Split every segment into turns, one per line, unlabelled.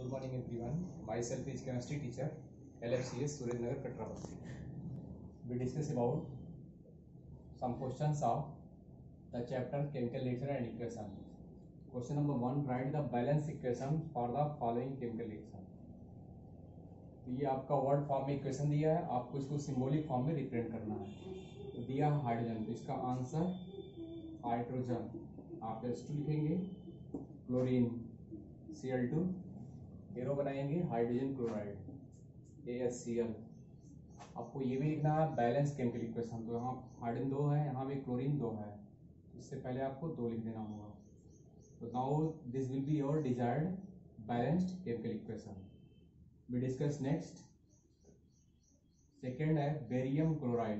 Good morning everyone. Myself is chemistry teacher, LFCS Surendnagar Katra. We discuss about some questions of the chapter chemical nature and equation. Question number 1, write the balance equation for the following chemical reaction. तो ये आपका word form में equation दिया है, आपको इसको symbolic form में represent करना है. तो दिया है हाइड्रोजन, तो इसका आंसर हाइड्रोजन. आप H2 लिखेंगे, क्लोरीन Cl2, एरो बनाएंगे हाइड्रोजन क्लोराइड ASCl. आपको ये भी लिखना है बैलेंस केमिकल इक्वेशन. तो यहाँ हाइड्रोजन 2 है, यहाँ भी क्लोरीन 2 है, इससे पहले आपको 2 लिख देना होगा. तो now this will be your desired balanced chemical equation. We discuss next. Second है बेरियम क्लोराइड.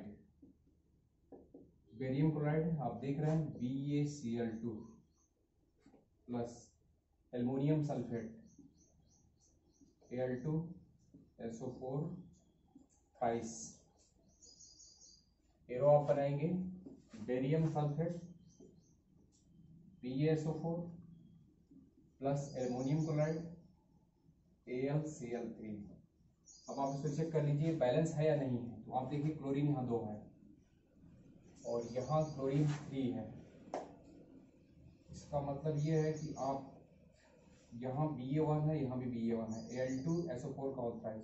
बेरियम क्लोराइड आप देख रहे हैं BaCl2 plus aluminium sulphate Al2SO4 thrice. Arrow आप बनाएंगे barium sulphate BaSO4 plus aluminium chloride AlCl3. अब आप इसको चेक कर लीजिए बैलेंस है या नहीं है. तो आप देखिए क्लोरीन यहाँ 2 है और यहाँ क्लोरीन 3 है. इसका मतलब ये है कि आप यहाँ Ba1 है, यहाँ भी Ba1 है, Al2SO4 का ऑक्साइड,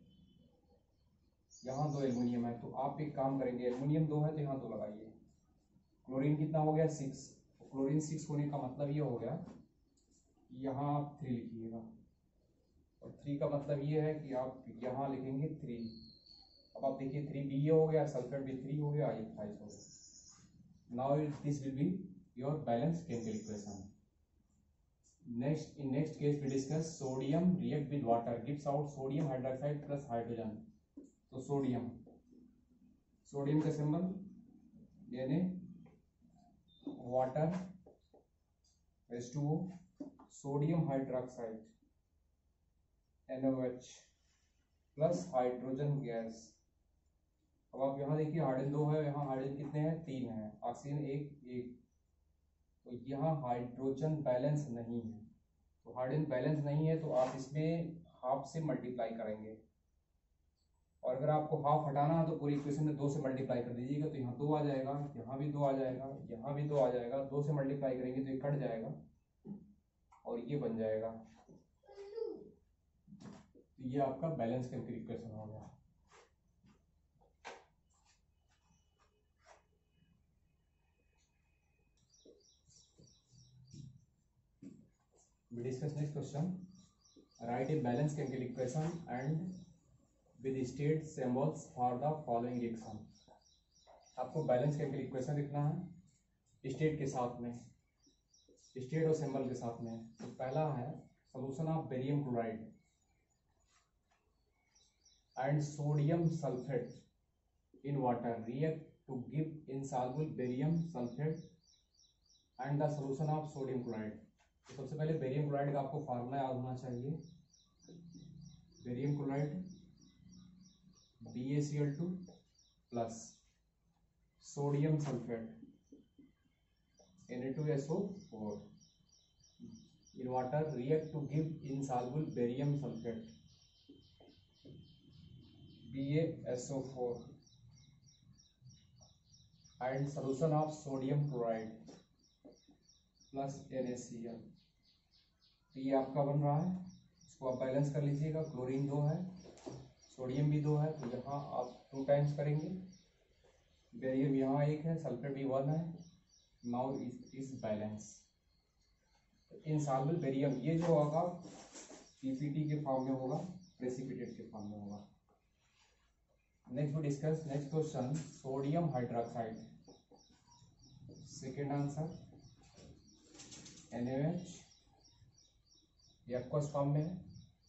यहाँ 2 एल्युमिनियम है. तो आप एक काम करेंगे, एल्युमिनियम 2 है तो यहाँ 2 लगाइए. क्लोरीन कितना हो गया 6. तो क्लोरीन 6 होने का मतलब ये हो गया कि यहाँ आप 3 लिखिएगा और 3 का मतलब ये है कि आप यहाँ लिखेंगे 3. अब आप देखिए 3 Ba हो गया, सल्फेट भी 3 हो गया, ये 5 हो गया. Now this will be your balance chemical equation. In next case we discuss sodium react with water gives out sodium hydroxide plus hydrogen. तो सोडियम का सिंबल यानी water H2O, sodium hydroxide NaOH plus hydrogen gas. अब आप यहाँ देखिए hydrogen 2 है, यहाँ hydrogen कितने हैं 3 है, ऑक्सीजन 1. तो यहाँ हाइड्रोजन बैलेंस नहीं है. तो हाइड्रोजन बैलेंस नहीं है तो आप इसमें हाफ से मल्टीप्लाई करेंगे. और अगर आपको हाफ हटाना है तो पूरी इक्वेशन में 2 से मल्टीप्लाई कर दीजिएगा. तो यहाँ 2 आ जाएगा, यहाँ भी 2 आ जाएगा, यहाँ भी 2 आ जाएगा. 2 से मल्टीप्लाई करेंगे तो ये कट जाएगा और ये बन जाएगा. तो ये आपका बैलेंस केमिकल इक्वेशन हो गया. We discuss next question. Write a balanced chemical equation and with state symbols for the following reaction. आपको बैलेंस केमिकल इक्वेशन लिखना है स्टेट के साथ में, स्टेट और सिंबल के साथ में. तो पहला है solution of barium chloride and sodium sulphate in water react to give insoluble barium sulphate and the solution of sodium chloride. तो सबसे पहले बेरियम क्लोराइड का आपको फार्मूला याद होना चाहिए. Barium chloride BaCl2 plus sodium sulphate Na2SO4 in water react to give insoluble barium sulphate BaSO4 and solution of sodium chloride plus NaCl. तो ये आपका बन रहा है, इसको आप बैलेंस कर लीजिएगा. क्लोरीन 2 है, सोडियम भी 2 है, तो यहाँ आप 2 टाइम्स करेंगे. बेरियम यहाँ 1 है, सल्फेट भी 1 है. Now is balance. Insoluble barium ये जो होगा PPT के फॉर्म में होगा, प्रेसिपिटेट के फॉर्म में होगा. Next we discuss next question sodium hydroxide. Second answer NaOH ये एक्वस फॉर्म में है.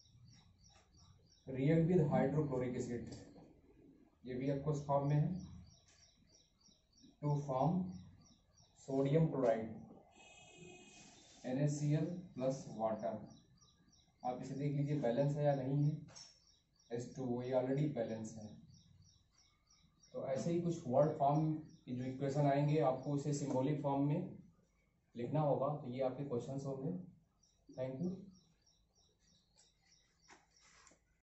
रिएक्ट विद हाइड्रोक्लोरिक एसिड ये भी एक्वस फॉर्म में है to form sodium chloride NaCl plus water. आप इसे देख लीजिए बैलेंस है या नहीं है. H2O ये ऑलरेडी बैलेंस है. तो ऐसे ही कुछ वर्ड फॉर्म की जो इक्वेशन आएंगे आपको उसे सिंबॉलिक फॉर्म में लिखना होगा. तो ये आपके क्वेश्चंस होंगे. Thank you.